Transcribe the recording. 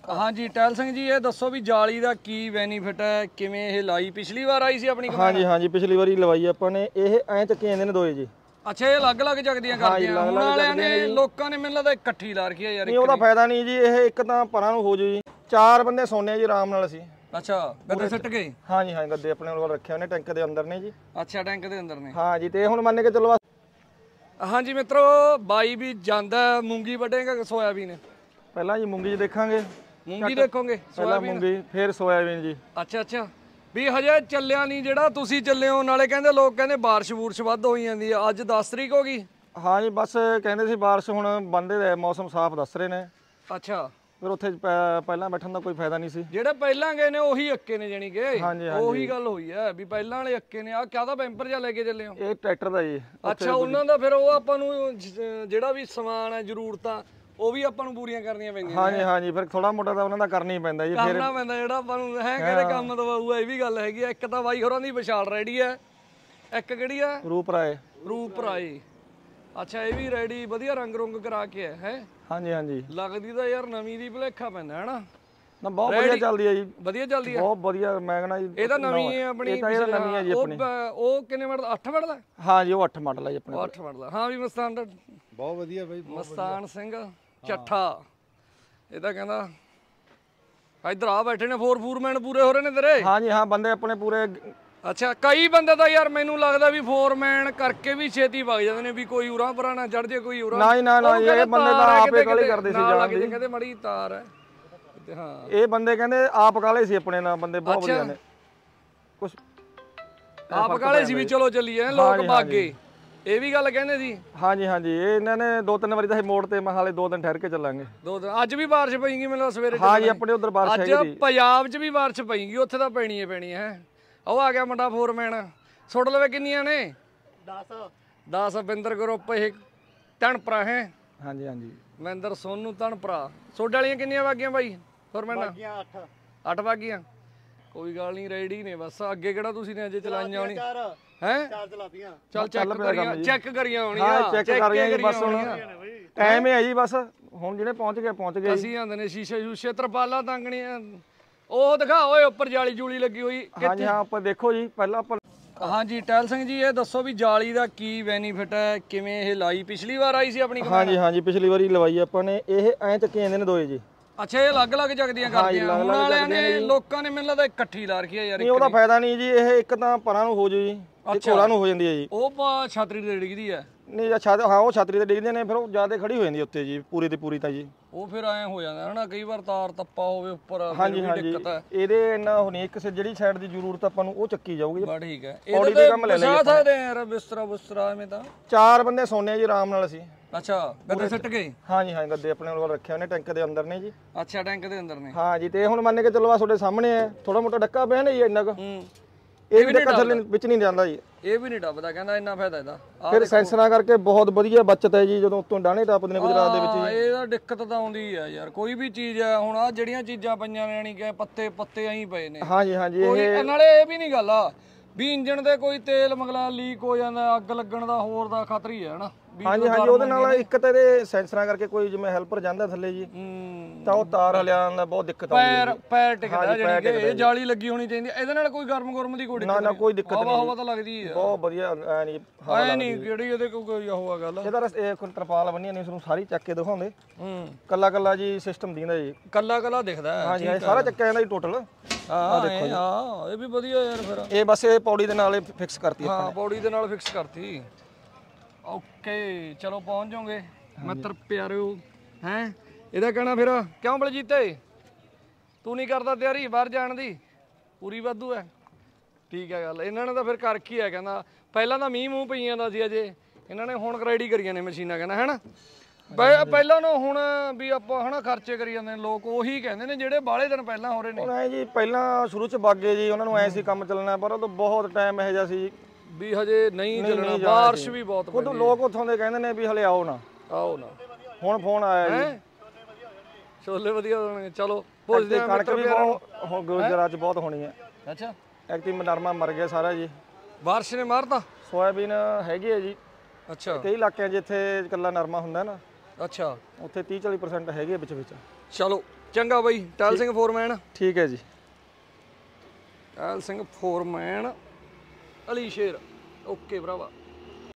हाँ जी टहल सिंह जी ये दसो भी जाली का की बेनीफिट है किवें ये लाई पिछली बार आई सी अपनी हाँ जी पिछली बारी लवाई ਆਪਾਂ ਨੇ ਇਹ ਐ ਚੱਕੀ ਜਾਂਦੇ ਨੇ ਦੋਏ ਜੀ ਅੱਛਾ ਇਹ ਅਲੱਗ-ਅਲੱਗ ਜਗਦੀਆਂ ਕਰਦੇ ਆ ਹੁਣ ਵਾਲਿਆਂ ਨੇ ਲੋਕਾਂ ਨੇ ਮੈਨੂੰ ਲੱਗਦਾ ਇਕੱਠੀ ਲਾ ਰੱਖੀ ਆ ਯਾਰ ਨਹੀਂ ਉਹਦਾ ਫਾਇਦਾ ਨਹੀਂ ਜੀ ਇਹ ਇੱਕ ਤਾਂ ਪਰਾਂ ਨੂੰ ਹੋ ਜੂ ਜੀ 4 ਬੰਦੇ ਸੌਂਨੇ ਜੀ ਆਰਾਮ ਨਾਲ ਅਸੀਂ ਅੱਛਾ ਗੱਦੇ ਸਿੱਟ ਗਏ ਹਾਂ ਜੀ ਗੱਦੇ ਆਪਣੇ ਕੋਲ ਰੱਖੇ ਹੋਏ ਨੇ ਟੈਂਕ ਦੇ ਅੰਦਰ ਨੇ ਜੀ ਅੱਛਾ ਟੈਂਕ ਦੇ ਅੰਦਰ ਨੇ ਹਾਂ ਜੀ ਤੇ ਹੁਣ ਮੰਨ ਕੇ ਚੱਲੋ हाँ जी मित्रों बाई भी जांदा मूंगी वड्डेगा सोयाबीन पहला जी मूंगी देखांगे मूंगी देखोगे पहला मूंगी फिर सोयाबीन जी अच्छा अच्छा भी हजे ਚੱਲਿਆ ਨਹੀਂ ਜਿਹੜਾ ਤੁਸੀਂ ਚੱਲੇ ਹੋ ਨਾਲੇ ਕਹਿੰਦੇ ਲੋਕ ਕਹਿੰਦੇ ਬਾਰਿਸ਼ ਬੂਰਸ਼ ਵੱਧ ਹੋਈ ਜਾਂਦੀ ਆ ਅੱਜ 10 ਤਰੀਕ ਹੋ ਗਈ ਹਾਂ ਜੀ ਬਸ ਕਹਿੰਦੇ ਸੀ ਬਾਰਿਸ਼ ਹੁਣ ਬੰਦੇ ਦੇ ਮੌਸਮ ਸਾਫ਼ ਦੱਸ ਰਹੇ ਨੇ ਅੱਛਾ ਫਿਰ ਉੱਥੇ ਪਹਿਲਾਂ ਬੈਠਣ ਦਾ ਕੋਈ ਫਾਇਦਾ ਨਹੀਂ ਸੀ ਜਿਹੜੇ ਪਹਿਲਾਂ ਗਏ ਨੇ ਉਹੀ ਅੱਕੇ ਨੇ ਜਾਨੀ ਕਿ ਉਹੀ ਗੱਲ ਹੋਈ ਹੈ ਵੀ ਪਹਿਲਾਂ ਵਾਲੇ ਅੱਕੇ ਨੇ ਆ ਕਾਹਦਾ ਬੈਂਪਰ ਜਾਂ ਲੈ ਕੇ ਚੱਲੇ ਹੋ ਇਹ ਟਰੈਕਟਰ ਦਾ ਜੀ ਅੱਛਾ ਉਹਨਾਂ ਦਾ ਫਿਰ ਉਹ ਆਪਾਂ ਨੂੰ ਜਿਹੜਾ ਵੀ ਸਮਾਨ ਹੈ ਜ਼ਰੂਰਤਾਂ ਉਹ ਵੀ ਆਪਾਂ ਨੂੰ ਪੂਰੀਆਂ ਕਰਨੀਆਂ ਪੈਂਦੀਆਂ ਹਾਂ ਜੀ ਫਿਰ ਥੋੜਾ ਮੋਟਾ ਤਾਂ ਉਹਨਾਂ ਦਾ ਕਰਨਾ ਹੀ ਪੈਂਦਾ ਜੀ ਫਿਰ ਕਰਨਾ ਪੈਂਦਾ ਜਿਹੜਾ ਆਪਾਂ ਨੂੰ ਹੈ ਕਿਹੜੇ ਕੰਮ ਦਵਾਊ ਇਹ ਵੀ ਗੱਲ ਹੈਗੀ ਆ ਇੱਕ ਤਾਂ ਬਾਈ ਹੋਰਾਂ ਦੀ ਵਿਸ਼ਾਲ ਰੈਡੀ ਹੈ ਇੱਕ ਕਿਹੜੀ ਆ ਰੂਪ ਰਾਏ ਅੱਛਾ ਇਹ ਵੀ ਰੈਡੀ ਵਧੀਆ ਰੰਗ ਰੁੰਗ ਕਰਾ ਕੇ ਹੈ ਹਾਂ ਜੀ ਲੱਗਦੀ ਤਾਂ ਯਾਰ ਨਵੀਂ ਦੀ ਭੁਲੇਖਾ ਪੈਂਦਾ ਹੈਨਾ ਨਾ ਬਹੁਤ ਵਧੀਆ ਚੱਲਦੀ ਹੈ ਜੀ ਵਧੀਆ ਚੱਲਦੀ ਹੈ ਬਹੁਤ ਵਧੀਆ ਮੈਂ ਕਹਿੰਦਾ ਜੀ ਇਹ ਤਾਂ ਨਵੀਂ ਹੈ ਆਪਣੀ ਇਹ ਤਾਂ ਨਵੀਂ ਹੈ ਜੀ ਆਪਣੀ ਉਹ ਕਿੰਨੇ ਮਾਡਲ 8 ਮਾਡਲ ਹੈ ਹਾਂ ਜੀ ਉਹ 8 ਮਾਡਲ ਹੈ ਜੀ ਆਪਣੇ 8 ਮਾਡਲ ਹਾਂ ਵੀ ਮਸਤਾਨ ਦਾ ਬਹੁਤ ਵਧੀਆ ਬਾਈ ਮਸਤਾਨ ਸਿੰਘ ਚੱਠਾ ਇਹ ਤਾਂ ਕਹਿੰਦਾ ਇਧਰ ਆ ਬੈਠੇ ਨੇ ਫੋਰਮੈਨ ਪੂਰੇ ਹੋ ਰਹੇ ਨੇ ਤੇਰੇ ਹਾਂ ਜੀ ਹਾਂ ਬੰਦੇ ਆਪਣੇ ਪੂਰੇ ਅੱਛਾ ਕਈ ਬੰਦੇ ਤਾਂ ਯਾਰ ਮੈਨੂੰ ਲੱਗਦਾ ਵੀ ਫੋਰਮੈਨ ਕਰਕੇ ਵੀ ਛੇਤੀ ਵਗ ਜਾਂਦੇ ਨੇ ਵੀ ਕੋਈ ਉਰਾਂ ਪਰਾਂ ਨਾ ਚੜ ਜੇ ਕੋਈ ਉਰਾਂ ਨਾ ਇਹ ਬੰਦੇ ਤਾਂ ਆਪੇ ਕਾਲੀ ਕਰਦੇ ਸੀ ਜਾਣ ਦੀ ਕਹਿੰਦੇ ਮੜੀ ਤਾਰ ਹੈ ਹਾਂ ਇਹ ਬੰਦੇ ਕਹਿੰਦੇ ਆਪ ਕਾਲੇ ਸੀ ਆਪਣੇ ਨਾਲ ਬੰਦੇ ਬਹੁਤ ਵਧੀਆ ਨੇ ਕੁਝ ਆਪ ਕਾਲੇ ਸੀ ਵੀ ਚਲੋ ਚੱਲੀਏ ਲੋਕ ਭਾਗੇ ਇਹ ਵੀ ਗੱਲ ਕਹਿੰਦੇ ਸੀ ਹਾਂ ਜੀ ਇਹ ਇਹਨਾਂ ਨੇ 2-3 ਵਾਰੀ ਤਾਂ ਮੋੜ ਤੇ ਮੈਂ ਹਾਲੇ 2 ਦਿਨ ਠਹਿਰ ਕੇ ਚੱਲਾਂਗੇ 2 ਦਿਨ ਅੱਜ ਵੀ ਬਾਰਿਸ਼ ਪਈਗੀ ਮੈਨੂੰ ਸਵੇਰੇ ਹਾਂ ਜੀ ਆਪਣੇ ਉਧਰ ਬਾਰਿਸ਼ ਹੈਗੀ ਅੱਜ ਪੰਜਾਬ 'ਚ ਵੀ ਬਾਰਿਸ਼ ਪਈਗੀ ਉੱਥੇ ਤਾਂ ਪੈਣੀ ਹੈ ਉਹ ਆ ਗਿਆ ਮੁੰਡਾ ਫੋਰਮੈਨ ਸੁੱਟ ਲਵੇ ਕਿੰਨੀਆਂ ਨੇ 10 ਬਿੰਦਰ ਗਰੁੱਪ ਇਹ ਤਣਪਰਾ ਹੈ ਹਾਂ ਜੀ ਮਹਿੰਦਰ ਸੋਨੂ ਤਣਪਰਾ ਸੋਡੇ ਵਾਲੀਆਂ ਕਿੰਨੀਆਂ ਵਾਗੀਆਂ ਬਾਈ ਫੋਰਮੈਨ 8 ਵਾਗੀਆਂ ਕੋਈ ਗੱਲ ਨਹੀਂ ਰੈਡੀ ਨੇ ਬਸ ਅੱਗੇ ਕਿਹੜਾ ਤੁਸੀਂ ਨੇ ਅਜੇ ਚਲਾਈਆਂ ਹੋਣੀ ਹੈ ਚੱਲ ਚੈੱਕ ਕਰੀਆਂ ਹੋਣੀਆਂ ਚੈੱਕ ਕਰ ਰਹੀਆਂ ਜੀ ਬਸ ਹੁਣ ਟਾਈਮ ਹੀ ਹੈ ਜੀ ਬਸ ਹੁਣ ਜਿਹੜੇ ਪਹੁੰਚ ਗਏ ਅਸੀਂ ਆਂਦੇ ਨੇ ਸ਼ੀਸ਼ੇ ਤਰਪਾਲਾਂ ਟੰਗਣੀਆਂ ਉਹ ਦਿਖਾ ਓਏ ਉੱਪਰ ਜਾਲੀ ਜੂਲੀ ਲੱਗੀ ਹੋਈ ਹਾਂਜੀ ਹਾਂ ਆਪਾਂ ਦੇਖੋ ਜੀ ਪਹਿਲਾਂ ਆਪਾਂ ਹਾਂ ਜੀ ਟਹਿਲ ਸਿੰਘ ਜੀ ਇਹ ਦੱਸੋ ਵੀ ਜਾਲੀ ਦਾ ਕੀ ਬੈਨੀਫਿਟ ਹੈ ਕਿਵੇਂ ਇਹ ਲਾਈ ਪਿਛਲੀ ਵਾਰ ਆਈ ਸੀ ਆਪਣੀ ਹਾਂ ਜੀ ਪਿਛਲੀ ਵਾਰੀ ਲਵਾਈ ਆਪਾਂ ਨੇ ਇਹ ਐ ਚੱਕੀ ਜਾਂਦੇ ਨੇ ਦੋਏ ਜੀ ਅੱਛਾ ਇਹ ਅਲੱਗ-ਅਲੱਗ ਜਗਦੀਆਂ ਕਰਦੇ ਆ ਹੁਣ ਵਾਲਿਆਂ ਨੇ ਲੋਕਾਂ ਨੇ ਮੈਨੂੰ ਲੱਗਦਾ ਇਕੱਠੀ ਲਾ ਰੱਖੀ ਆ ਯਾਰ ਨਹੀਂ ਉਹਦਾ ਫਾਇਦਾ ਨਹੀਂ ਜੀ ਇਹ ਇੱਕ ਤਾਂ ਪਰਾਂ ਨੂੰ ਹੋ ਜੂ ਜੀ ਇੱਕ ਹੋਰਾਂ ਨੂੰ ਹੋ ਜਾਂਦੀ ਹੈ ਜੀ ਉਹ ਛਾਤਰੀ ਤੇ ਡਿੱਗਦੀ ਹੈ ਨਹੀਂ ਹਾਂ ਉਹ ਛਾਤਰੀ ਤੇ ਡਿੱਗਦੇ ਨੇ ਫਿਰ ਉਹ ਜ਼ਿਆਦਾ ਖੜੀ ਹੋ ਜਾਂਦੀ ਉੱਤੇ ਜੀ ਪੂਰੀ ਦੀ ਪੂਰੀ ਤਾਂ ਜੀ ਉਹ ਫਿਰ ਐ ਹੋ ਜਾਂਦਾ ਹਨਾ ਕਈ ਵਾਰ ਤਾਰ ਤੱਪਾ ਹੋਵੇ ਉੱਪਰ ਹਾਂ ਜੀ ਇਹਦੇ ਇੰਨਾ ਹੋਣੀ ਕਿਸੇ ਜਿਹੜੀ ਸਾਈਡ ਦੀ ਜ਼ਰੂਰਤ ਆਪਾਂ ਨੂੰ ਉਹ ਚੱਕੀ ਜਾਊਗੀ ਬਾ ਠੀਕ ਹੈ ਇਹਦੇ ਤੇ ਕੰਮ ਲੈ ਲਈ ਸਕਦੇ ਯਾਰ ਬਿਸਤਰਾ ਐਵੇਂ ਤਾਂ 4 ਬੰਦੇ ਸੌਂਨੇ ਜੀ ਆਰਾਮ ਨਾਲ ਅਸੀਂ ਅੱਛਾ ਗੱਦੇ ਸਿੱਟ ਗਏ ਹਾਂ ਜੀ ਗੱਦੇ ਆਪਣੇ ਕੋਲ ਰੱਖੇ ਹੋਏ ਨੇ ਟੈਂਕ ਦੇ ਅੰਦਰ ਨੇ ਜੀ ਅੱਛਾ ਟੈਂਕ ਦੇ ਅੰਦਰ ਨੇ ਹਾਂ ਜੀ ਤੇ ਹੁਣ ਮੰਨ ਕੇ ਚੱਲੋ ਆ ਤੁਹਾਡੇ ਸਾਹਮਣੇ ਹੈ ਥੋੜਾ ਮੋਟਾ ਡੱਕਾ ਪਿਆ ਨਾ ਜੀ ਇੰਨਾ ਕੁ ਇਹ ਵੀ ਡੱਕਾ ਥੱਲੇ ਵਿੱਚ ਨਹੀਂ ਜਾਂਦਾ ਜੀ ਇਹ ਵੀ ਨਹੀਂ ਡੱਬਦਾ ਕਹਿੰਦਾ ਇੰਨਾ ਫਾਇਦਾ ਇਹਦਾ ਫਿਰ ਸੈਂਸਰਾਂ ਕਰਕੇ ਬਹੁਤ ਵਧੀਆ ਬਚਤ ਹੈ ਜੀ ਜਦੋਂ ਉੱਤੋਂ ਡਾਣੇ ਟੱਪਦੇ ਨੇ ਗੁਜਰਾਤ ਦੇ ਵਿੱਚ ਇਹਦਾ ਦਿੱਕਤ ਤਾਂ ਆਉਂਦੀ ਹੈ ਯਾਰ ਕੋਈ ਵੀ ਚੀਜ਼ ਹੈ ਹੁਣ ਆ ਜਿਹੜੀਆਂ ਚੀਜ਼ਾਂ ਪਈਆਂ ਨੇ ਯਾਨੀ ਕਿ ਪੱਤੇ ਐਂ ਪਏ ਨੇ ਹਾਂ ਜੀ ਇਹ ਨਾਲੇ ਇਹ ਵੀ ਨਹੀਂ ਗੱਲ ਆ ਵੀ ਇੰਜਣ ਦੇ ਕੋਈ ਤੇਲ ਮਗਲਾ ਲੀਕ ਹੋ ਜਾਂਦਾ ਅੱਗ ਲੱਗਣ ਦਾ ਹੋਰ ਦਾ ਖਤਰਾ ਹੀ ਹੈ ਹਨਾ ਹਾਂ ਜੀ ਉਹਦੇ ਨਾਲ ਇੱਕ ਤਾਂ ਇਹਦੇ ਸੈਂਸਰਾਂ ਕਰਕੇ ਕੋਈ ਜਿਵੇਂ ਹੈਲਪਰ ਜਾਂਦਾ ਥੱਲੇ ਜੀ ਤਾਂ ਉਹ ਤਾਰ ਹਲਿਆਣ ਦਾ ਬਹੁਤ ਦਿੱਕਤ ਆਉਂਦੀ ਹੈ ਪੈਰ ਟਿਕਦਾ ਜਾਨੀ ਕਿ ਇਹ ਜਾਲੀ ਲੱਗੀ ਹੋਣੀ ਚਾਹੀਦੀ ਇਹਦੇ ਨਾਲ ਕੋਈ ਗਰਮ ਦੀ ਕੋਈ ਨਾ ਕੋਈ ਦਿੱਕਤ ਨਹੀਂ ਹਵਾ ਤਾਂ ਲੱਗਦੀ ਹੈ ਬਹੁਤ ਵਧੀਆ ਐ ਨਹੀਂ ਕਿਹੜੀ ਇਹਦੇ ਕੋਈ ਉਹ ਆ ਗੱਲ ਇਹਦਾ ਤਰਪਾਲ ਬੰਨੀ ਨਹੀਂ ਤੁਹਾਨੂੰ ਸਾਰੀ ਚੱਕ ਕੇ ਦਿਖਾਉਂਦੇ ਕੱਲਾ ਜੀ ਸਿਸਟਮ ਦਿੰਦਾ ਜੀ ਕੱਲਾ ਦਿਖਦਾ ਹਾਂ ਜੀ ਸਾਰਾ ਚੱਕਿਆ ਜਾਂਦਾ ਜੀ ਟੋਟਲ ਆ ਦੇਖੋ ਹਾਂ ਇਹ ਵੀ ਵਧੀਆ ਯਾਰ ਫਿਰ ਇਹ ਬਸ ਇਹ ਪੌੜੀ ਦੇ ਨਾਲ ਫਿਕਸ ਕਰਤੀ ਆਪਾਂ ਹਾਂ ਪੌੜੀ ਦੇ ਨਾਲ ਫਿਕਸ ਕਰਤੀ ਓਕੇ ਚਲੋ ਪਹੁੰਚ ਜਾਓਗੇ ਮਿੱਤਰ ਪਿਆਰਿਓ ਹੈ ਇਹਦਾ ਕਹਿਣਾ ਫਿਰ ਕਿਉਂ ਬਲਜੀਤੇ ਤੂੰ ਨਹੀਂ ਕਰਦਾ ਤਿਆਰੀ ਬਾਹਰ ਜਾਣ ਦੀ ਪੂਰੀ ਵਾਧੂ ਹੈ ਠੀਕ ਹੈ ਗੱਲ ਇਹਨਾਂ ਨੇ ਤਾਂ ਫਿਰ ਕਰ ਕੀ ਹੈ ਕਹਿੰਦਾ ਪਹਿਲਾਂ ਤਾਂ ਮੀਂਹ ਪਈ ਜਾਂਦਾ ਸੀ ਅਜੇ ਇਹਨਾਂ ਨੇ ਹੁਣ ਰੈਡੀ ਕਰੀਆਂ ਨੇ ਮਸ਼ੀਨਾਂ ਕਹਿੰਦਾ ਹੈਨਾ ਪਹਿਲਾਂ ਨੂੰ ਹੁਣ ਵੀ ਆਪਾਂ ਹਨਾ ਖਰਚੇ ਕਰੀ ਜਾਂਦੇ ਨੇ ਲੋਕ ਉਹੀ ਕਹਿੰਦੇ ਨੇ ਜਿਹੜੇ ਬਾਹਲੇ ਦਿਨ ਪਹਿਲਾਂ ਹੋ ਰਹੇ ਨੇ ਉਹਨਾਂ ਜੀ ਪਹਿਲਾਂ ਸ਼ੁਰੂ ਚ ਬਾਗੇ ਜੀ ਉਹਨਾਂ ਨੂੰ ਐ ਸੀ ਕੰਮ ਚੱਲਣਾ ਪਰ ਉਹ ਤਾਂ ਬਹੁਤ ਟਾਈਮ ਇਹੋ ਜਿਹਾ ਸੀ ਵੀ ਹਜੇ ਨਹੀਂ ਚੱਲਣਾ ਬਾਰਿਸ਼ ਵੀ ਬਹੁਤ ਉਦੋਂ ਲੋਕ ਉੱਥੋਂ ਦੇ ਕਹਿੰਦੇ ਨੇ ਵੀ ਹਲੇ ਆਓ ਨਾ ਹੁਣ ਫੋਨ ਆਇਆ ਜੀ ਛੋਲੇ ਵਧੀਆ ਹੋਣਗੇ ਚਲੋ ਪੁੱਛਦੇ ਆਂ ਕਣਕ ਵੀ ਬਹੁਤ ਗੁਜਰਾਤ ਚ ਬਹੁਤ ਹੋਣੀ ਹੈ ਅੱਛਾ ਐਕਟਿਵ ਨਰਮਾ ਮਰ ਗਿਆ ਸਾਰਾ ਜੀ ਬਾਰਿਸ਼ ਨੇ ਮਾਰਤਾ ਸੋਇਆਬੀਨ ਹੈਗੀ ਹੈ ਜੀ ਅੱਛਾ ਕਈ ਇਲਾਕਿਆਂ ਜਿੱਥੇ ਇਕੱਲਾ ਨਰਮਾ ਹੁੰਦਾ ਨਾ ਅੱਛਾ ਉੱਥੇ 30-40% ਹੈਗੇ ਵਿੱਚ ਚਲੋ ਚੰਗਾ ਬਈ ਟਹਿਲ ਸਿੰਘ ਫੋਰਮੈਨ। ਠੀਕ ਹੈ ਜੀ। ਟਹਿਲ ਸਿੰਘ ਫੋਰਮੈਨ ਅਲੀ ਸ਼ੇਰ। ਓਕੇ ਭਰਾਵਾ।